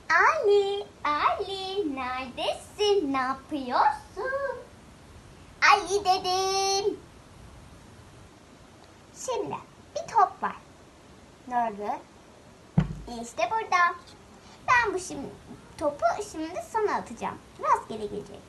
Ali, Ali neredesin? Ne yapıyorsun? Ali dedim. Şimdi bir top var. Nerede? İşte burada. Ben bu topu şimdi sana atacağım. Rastgele gelecek.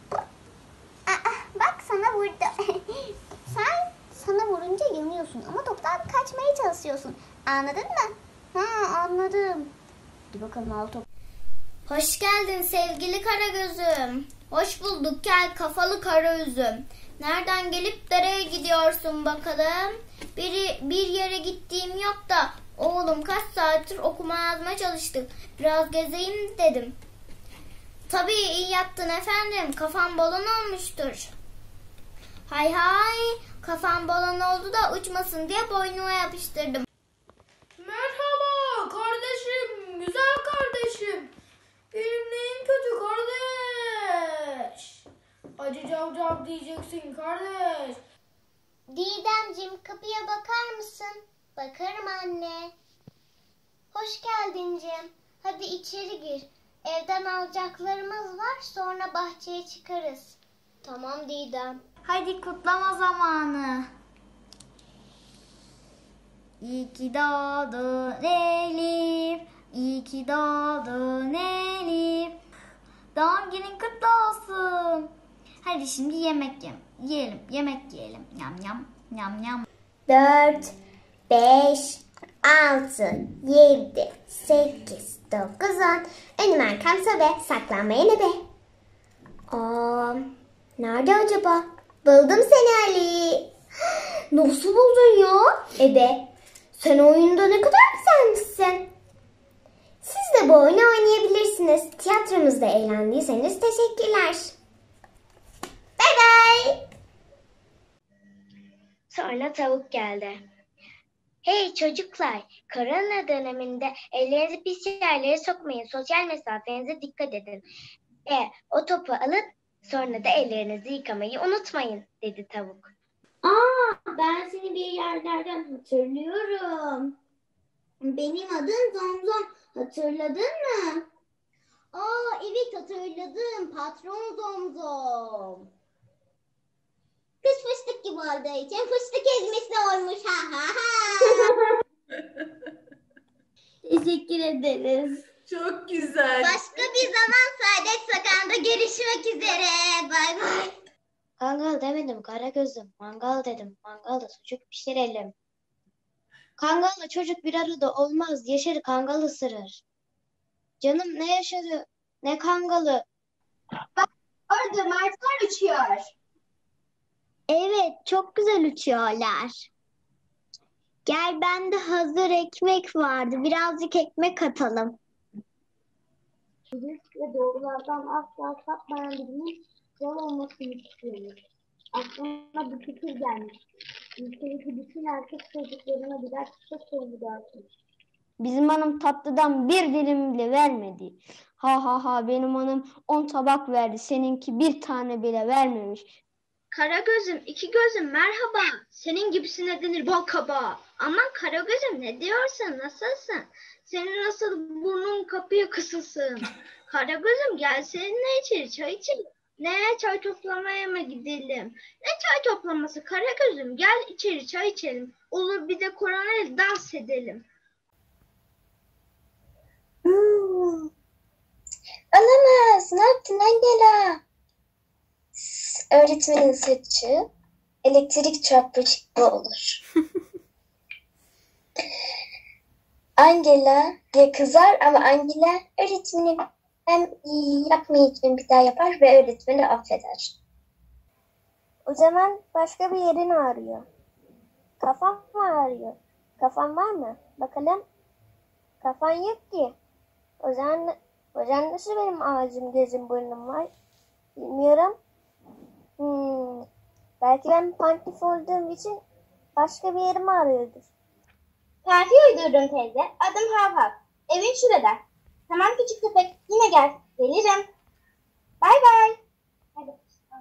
Bak sana vurdu. Sana vurunca yanıyorsun ama toptan kaçmaya çalışıyorsun. Anladın mı? Anladım. Hadi bakalım al top. Hoş geldin sevgili Karagöz'üm. Hoş bulduk kel kafalı kara üzüm. Nereden gelip nereye gidiyorsun bakalım? Bir yere gittiğim yok da oğlum kaç saattir okuma yazma çalıştık. Biraz gezeyim dedim. Tabii iyi yaptın efendim. Kafam balon olmuştur. Hay hay. Kafam balon oldu da uçmasın diye boynuma yapıştırdım. Merhaba kardeşim. Güzel kardeşim. Benim neyim kötü kardeş? Acı cavcav diyeceksin kardeş. Didemciğim kapıya bakar mısın? Bakarım anne. Hoş geldin Cem. Hadi içeri gir. Evden alacaklarımız var, sonra bahçeye çıkarız. Tamam Didem. Hadi kutlama zamanı. İyi ki doğdun Elif. İyi ki doğdun Elif. Doğum günün kutlu olsun. Hadi şimdi yemek yiyelim. Yemek yiyelim. Yam yam yam yam. 4, 5, 6, 7, 8, 9, 10. Önüm arkam sobe. Saklanmaya ne be? Nerede acaba? Buldum seni Ali. Nasıl buldun ya? Ebe, sen oyunda ne kadar güzelmişsin. Siz de bu oyunu oynayabilirsiniz. Tiyatromuzda eğlendiyseniz teşekkürler. Bye bye. Sonra tavuk geldi. Hey çocuklar, korona döneminde ellerinizi pis yerlere sokmayın. Sosyal mesafenize dikkat edin. O topu alıp sonra da ellerinizi yıkamayı unutmayın, dedi tavuk. Ben seni bir yerlerden hatırlıyorum. Benim adım Zomzom. Hatırladın mı? Evet hatırladım. Patron Zomzom. Kız fıstık gibi olduğu için fıstık ezmesi olmuş. Teşekkür ederiz. Çok güzel. Başka bir zaman Saadet Sakan'da görüşmek üzere. Bay bay. Kangal demedim Karagöz'üm. Mangal dedim. Mangalda sucuk pişirelim. Kangalla çocuk bir arada olmaz. Yaşarı kangal ısırır. Canım ne yaşarı ne kangalı. Bak orada martılar uçuyor. Evet, çok güzel uçuyorlar. Gel, bende hazır ekmek vardı. Birazcık ekmek atalım. Dürüst ve doğrulardan asla sapmayan birinin yol olmasını istiyoruz. Aklıma bir fikir gelmiş. Ülkedeki bütün erkek çocuklarına birer çiçek tohumu dağıtmış. Bizim hanım tatlıdan bir dilim bile vermedi. Ha ha ha, benim hanım 10 tabak verdi. Seninki bir tane bile vermemiş. Karagöz'üm, iki gözüm merhaba. Senin gibisine denir bal kabağı. Aman Karagöz'üm ne diyorsun, nasılsın? Senin nasıl burnun kapıya kısılsın? Karagöz'üm gel seninle içeri çay içelim. Ne çay toplamaya mı gidelim? Ne çay toplaması Karagöz'üm, gel içeri çay içelim. Olur bir de koronayla dans edelim. Olamaz. Ne yaptın Angela? Öğretmenin saçı elektrik çarpmış gibi olur. Angela ya kızar ama Angela öğretmenim ben yapmayacağım bir daha yapar ve öğretmeni affeder. O zaman başka bir yerin ağrıyor. Kafam mı ağrıyor? Kafan var mı? Bakalım. Kafan yok ki. O zaman nasıl benim ağzım, gözüm, burnum var? Bilmiyorum. Belki ben pantif olduğum için başka bir yerim ağrıyordur. Terfi uydurdum teyze. Adım Hav Hav. Evin şurada. Tamam küçük köpek. Yine gel. Gelirim. Bay bay. Hadi.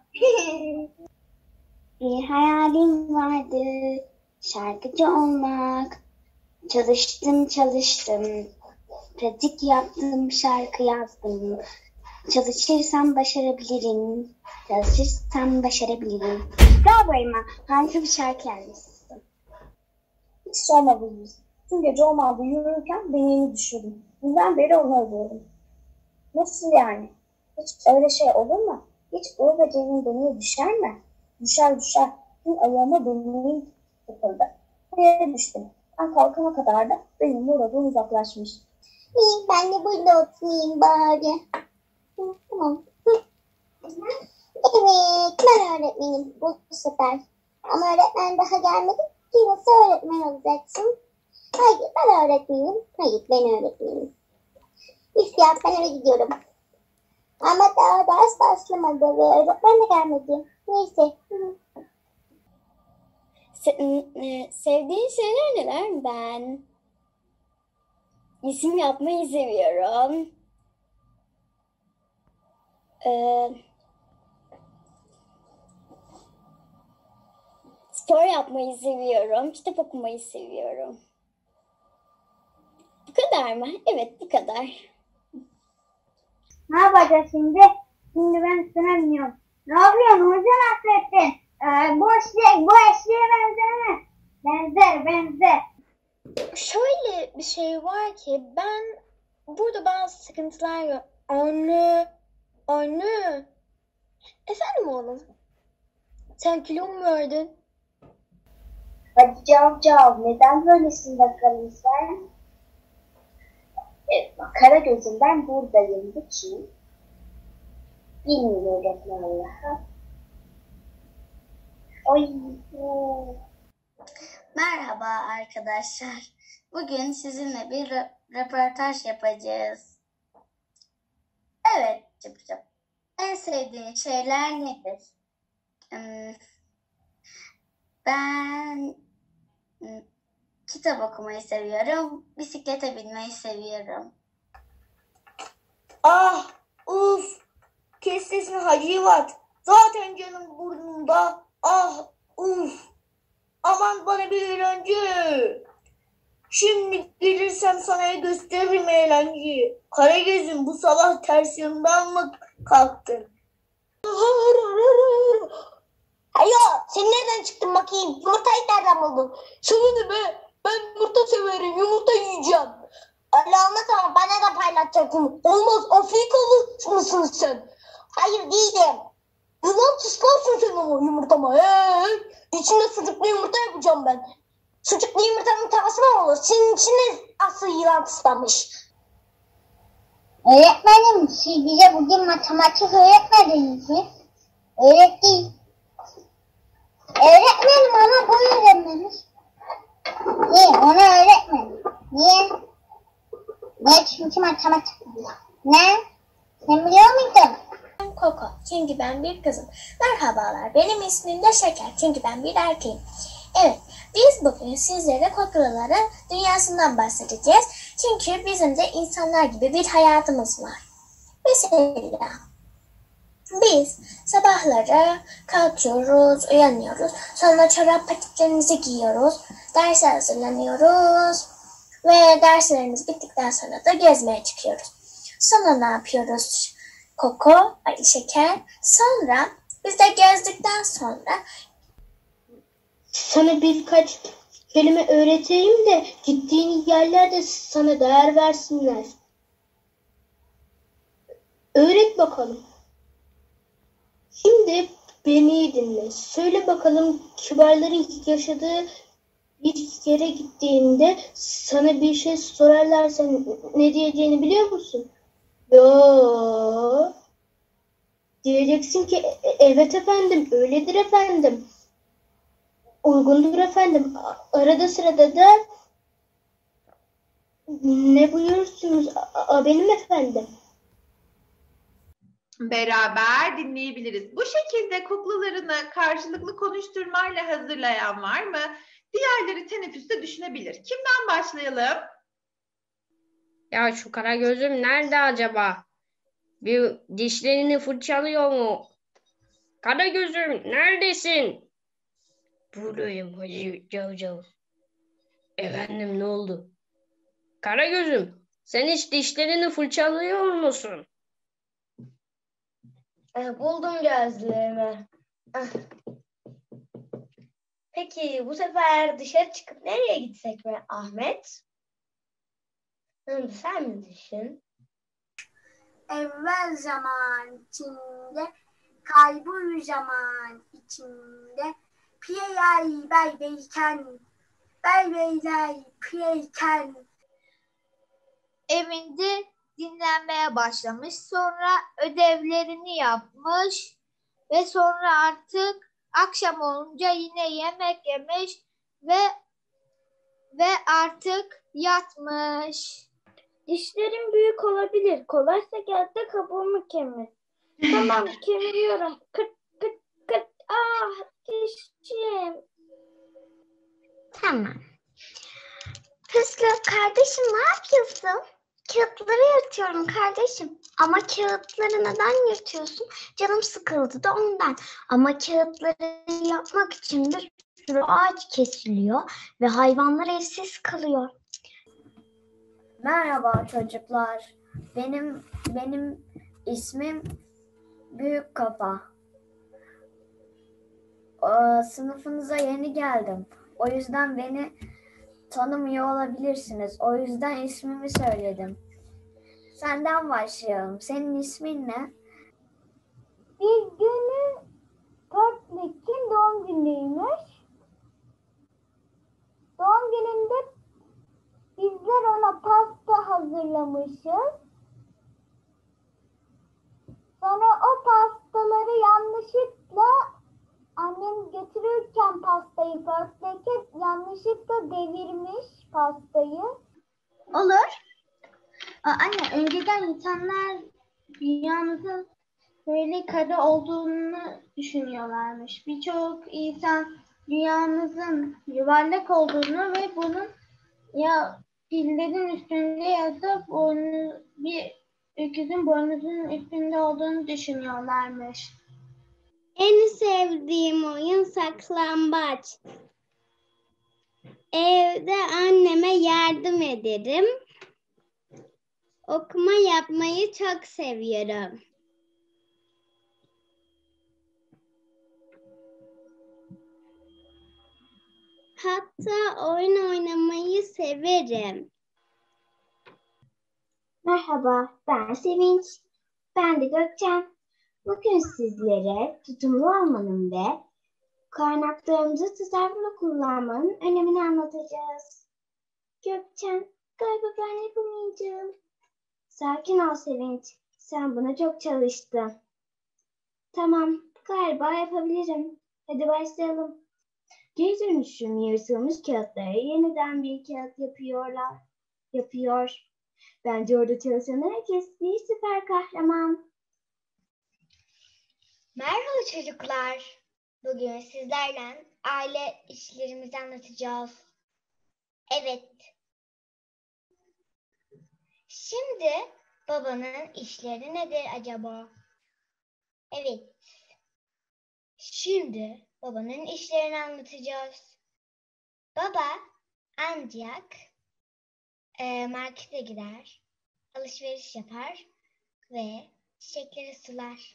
Bir hayalim vardı. Şarkıcı olmak. Çalıştım. Pratik yaptım, şarkı yazdım. Çalışırsam başarabilirim. Çalışırsam başarabilirim. Bravo Elma. Harika bir şarkı yazmışsın. Hiç sormadınız. Tüm gece ormanda yürürken beynimi düşürdüm. Bundan beri onu arıyorum. Nasıl yani? Hiç öyle şey olur mu? Hiç Uğur Böceği'nin beynine düşer mi? Düşer. Dün ayağıma beynim takıldı. Yere düştüm. Ben kalkana kadar da benim oradan uzaklaşmış. Ben de burada oturayım bari. Tamam. Evet, ben öğretmenim bu sefer. Ama öğretmen daha gelmedi. Nasıl öğretmen olacaksın? Hayır, ben öğretmenim. Hayır, ben öğretmenim. İhtiyat, ben eve gidiyorum. Ama daha ders başlamadı ve öğretmen de gelmedi. Neyse. Sevdiğin şeyler neler? Ben isim yapmayı seviyorum. Spor yapmayı seviyorum. Kitap okumayı seviyorum. Bu kadar mı? Evet, bu kadar. Ne yapacağız şimdi? Şimdi ben sana biniyorum. Ne yapıyorsun Hoca Nasrettin? Bu eşeğe benzemez. Benzer. Şöyle bir şey var ki burada bazı sıkıntılar yok. Anne. Efendim oğlum? Sen kilo mu verdin? Hadi Cavcav, neden böylesin bakalım sen? Karagöz'üm buradayım bu kim? Bilmiyorum öğretmen Allah'a. Merhaba arkadaşlar. Bugün sizinle bir röportaj yapacağız. Evet Cıpcıp. En sevdiğin şeyler nedir? Ben kitap okumayı seviyorum. Bisiklete binmeyi seviyorum. Ah, uf. Kes sesini Hacivat. Zaten canım burnumda. Ah, uf. Aman bana bir eğlence. Şimdi gelirsem sana gösteririm eğlenceyi. Karagöz'üm, bu sabah ters yanından mı kalktın? Ayo, sen nereden çıktın bakayım? Yumurtayı nereden buldun? Sana ne be? Ben yumurta severim. Yumurta yiyeceğim. Öyle olmaz ama bana da paylaşacaksın. Olmaz. Afrikalı mısın sen? Hayır değilim. Yılan tıslarsın sen o yumurtama. İçinde sucuklu yumurta yapacağım ben. Sucuklu yumurtanın tavası mı olur? Senin içine asıl yılan tıslamış. Öğretmenim, siz bize bugün matematik öğretmediniz mi? Öğretti. Öğretmenim ama bunu öğretmemiş. Niye? Onu öğretmedim. Niye? Niye? Çünkü matematik. Ne? Sen biliyor muydun? Ben Koko. Çünkü ben bir kızım. Merhabalar. Benim ismim de Şeker. Çünkü ben bir erkeğim. Evet. Biz bugün sizlere koklaların dünyasından bahsedeceğiz. Çünkü bizim de insanlar gibi bir hayatımız var. Mesela biz sabahları kalkıyoruz, uyanıyoruz. Sonra çorap patiklerimizi giyiyoruz. Derse hazırlanıyoruz. Ve derslerimiz bittikten sonra da gezmeye çıkıyoruz. Sonra ne yapıyoruz? Koko, Şeker. Sonra biz de gezdikten sonra Sana birkaç kelime öğreteyim de gittiğin yerlerde sana değer versinler. Öğret bakalım. Şimdi beni iyi dinle. Söyle bakalım, kibarların yaşadığı bir yere gittiğinde sana bir şey sorarlarsa ne diyeceğini biliyor musun? Yo. Diyeceksin ki evet efendim, öyledir efendim. Uygundur efendim. Arada sırada da ne buyurursunuz benim efendim? Beraber dinleyebiliriz. Bu şekilde kuklalarını karşılıklı konuşturmayla hazırlayan var mı? Diğerleri teneffüste düşünebilir. Kimden başlayalım? Ya şu Karagöz'üm nerede acaba? Bir dişlerini fırçalıyor mu? Karagöz'üm neredesin? Buradayım Hacı Cavcav. Efendim ne oldu? Karagöz'üm Sen hiç dişlerini fırçalıyor musun? Buldum gözlüğümü. Ah. Peki bu sefer dışarı çıkıp nereye gitsek mi Ahmet? Sen mi düşün? Evvel zaman içinde, kaybol zaman içinde, piyey beybeyken, beybeyler piyeyken. Evinde dinlenmeye başlamış, sonra ödevlerini yapmış ve sonra artık akşam olunca yine yemek yemiş ve artık yatmış. Dişlerim büyük olabilir. Kolaysa gel de kabuğumu kemir. Tamam, kemiriyorum. Kıt kıt kıt. Ah, dişim. Tamam. Hüsnü kardeşim ne yapıyorsun? Kağıtları yırtıyorum kardeşim. Ama kağıtları neden yırtıyorsun? Canım sıkıldı da ondan. Ama kağıtları yapmak için bir sürü ağaç kesiliyor ve hayvanlar evsiz kalıyor. Merhaba çocuklar. Benim ismim Büyük Kafa. Sınıfınıza yeni geldim. O yüzden beni tanımıyor olabilirsiniz. O yüzden ismimi söyledim. Senden başlayalım. Senin ismin ne? Bir günün Pörtlük'ün doğum günüymüş. Doğum gününde bizler ona pasta hazırlamışız. Sonra o pastaları yanlışlıkla annem götürürken pastayı Pörtlük'e yanlışlıkla devirmiş pastayı. Olur. Anne, önceden insanlar dünyamızın böyle kare olduğunu düşünüyorlarmış. Birçok insan dünyamızın yuvarlak olduğunu ve bunun ya fillerin üstünde ya da bir öküzün boynuzunun üstünde olduğunu düşünüyorlarmış. En sevdiğim oyun saklambaç. Evde anneme yardım ederim. Okuma yapmayı çok seviyorum. Hatta oyun oynamayı severim. Merhaba, ben Sevinç. Ben de Gökçen. Bugün sizlere tutumlu olmanın ve kaynaklarımızı tasarruflu kullanmanın önemini anlatacağız. Gökçen, galiba ben yapamayacağım. Sakin ol Sevinç. Sen buna çok çalıştın. Tamam, galiba yapabilirim. Hadi başlayalım. Geri dönüşüm yırtılmış kağıtları yeniden bir kağıt yapıyor. Bence orada çalışan herkes bir süper kahraman. Merhaba çocuklar. Bugün sizlerle aile işlerimizi anlatacağız. Evet. Şimdi babanın işleri nedir acaba? Evet. Şimdi babanın işlerini anlatacağız. Baba ancak markete gider, alışveriş yapar ve çiçekleri sular.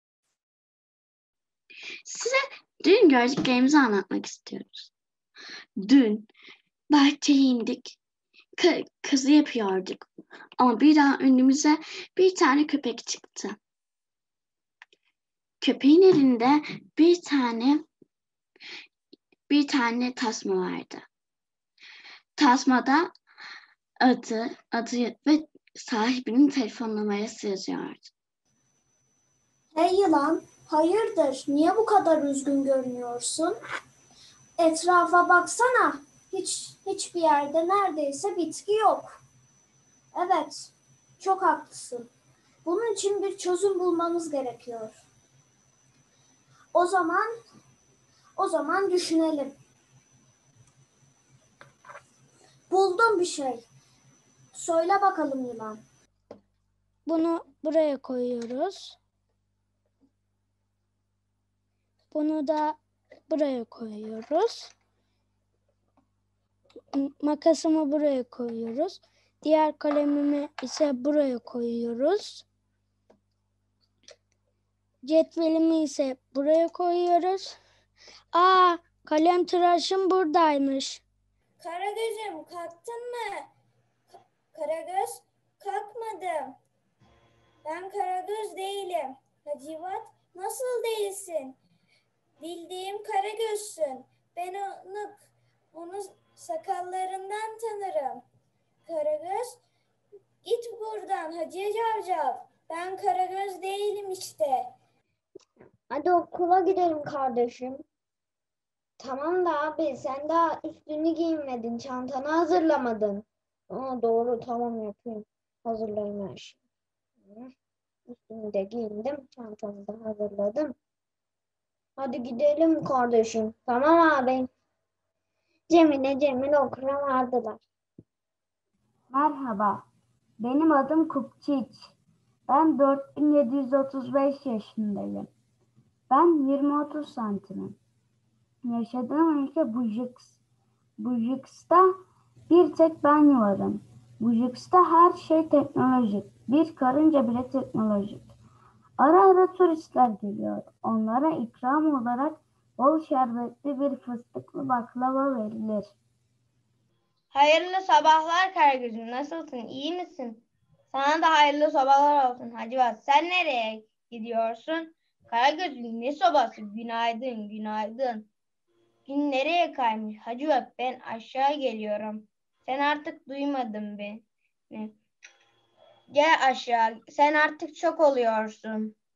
Size dün gördüklerimizi anlatmak istiyoruz. Dün bahçeye indik. Kazı yapıyorduk. Ama birden önümüze bir tane köpek çıktı. Köpeğin elinde bir tane tasma vardı. Tasmada adı ve sahibinin telefon numarası yazıyordu. Hey yılan, hayırdır? Niye bu kadar üzgün görünüyorsun? Etrafa baksana. Hiçbir yerde neredeyse bitki yok. Evet, çok haklısın. Bunun için bir çözüm bulmamız gerekiyor. O zaman düşünelim. Buldum bir şey. Söyle bakalım yılan. Bunu buraya koyuyoruz. Bunu da buraya koyuyoruz. Makasımı buraya koyuyoruz. Diğer kalemimi ise buraya koyuyoruz. Cetvelimi ise buraya koyuyoruz. Aa, kalem tıraşım buradaymış. Karagöz'üm kalktın mı? Karagöz, kalkmadım. Ben Karagöz değilim. Hacivat, nasıl değilsin? Bildiğim Karagöz'sün. Ben onu sakallarından tanırım. Karagöz, git buradan Hacı Cavcav. Ben Karagöz değilim işte. Hadi okula gidelim kardeşim. Tamam da abi sen daha üstünü giyinmedin, çantanı hazırlamadın. Aa, doğru, tamam yapayım. Hazırlayayım her şeyi. Üstümü de giyindim, çantamı da hazırladım. Hadi gidelim kardeşim. Tamam abi. Cemile okula vardılar. Merhaba, benim adım Kupçiç. Ben 4735 yaşındayım. Ben 20-30 santimim. Yaşadığım ülke Bujix. Bujix'ta bir tek ben varım. Bujix'ta her şey teknolojik. Bir karınca bile teknolojik. Ara ara turistler geliyor. Onlara ikram olarak bol şerbetli bir fıstıklı baklava verilir. Hayırlı sabahlar Karagöz'üm. Nasılsın? İyi misin? Sana da hayırlı sabahlar olsun Hacivat. Sen nereye gidiyorsun? Karagöz'üm, ne sobası? Günaydın, günaydın. Gün nereye kaymış? Hacivat, ben aşağı geliyorum. Sen artık duymadın beni. Gel aşağı. Sen artık çok oluyorsun.